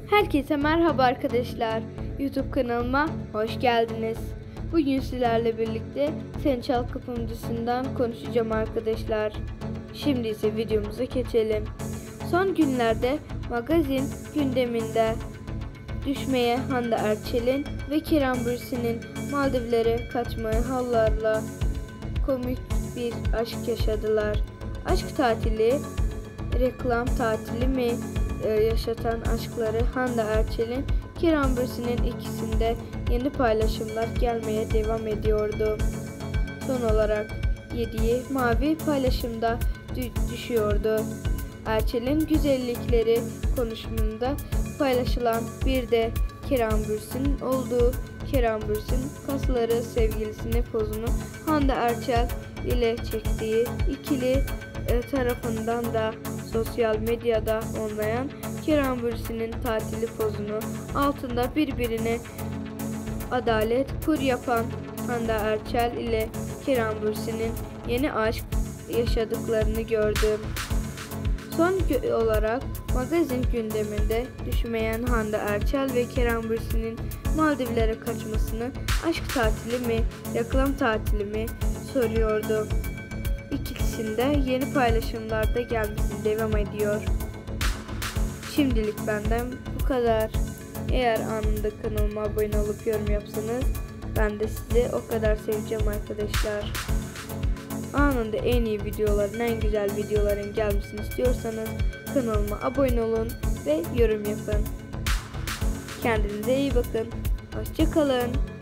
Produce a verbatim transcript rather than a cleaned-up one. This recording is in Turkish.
Herkese merhaba arkadaşlar. YouTube kanalıma hoş geldiniz. Bugün sizlerle birlikte Sen Çal Kapımcısından konuşacağım arkadaşlar. Şimdi ise videomuza geçelim. Son günlerde magazin gündeminde düşmeye Hande Erçel'in ve Kerem Bürsin'in Maldivlere kaçmaya hallarla komik bir aşk yaşadılar. Aşk tatili, reklam tatili mi yaşatan aşkları Hande Erçel'in Kerem Bürsin'in ikisinde yeni paylaşımlar gelmeye devam ediyordu. Son olarak yediği mavi paylaşımda düşüyordu. Erçel'in güzellikleri konuşmunda paylaşılan bir de Kerem Bürsin olduğu. Kerem Bürsin kasları sevgilisinin pozunu Hande Erçel ile çektiği ikili tarafından da sosyal medyada onlayan Kerem Bürsin'in tatili pozunu altında birbirine adalet kur yapan Hande Erçel ile Kerem Bürsin'in yeni aşk yaşadıklarını gördüm. Son olarak magazin gündeminde düşmeyen Hande Erçel ve Kerem Bürsin'in Maldivlere kaçmasını aşk tatili mi, reklam tatili mi soruyordu. İkisinde yeni paylaşımlarda gelmesine devam ediyor. Şimdilik benden bu kadar. Eğer anında kanalıma abone olup yorum yapsanız ben de sizi o kadar seveceğim arkadaşlar. Anında en iyi videoların, en güzel videoların gelmesini istiyorsanız kanalıma abone olun ve yorum yapın. Kendinize iyi bakın. Hoşça kalın.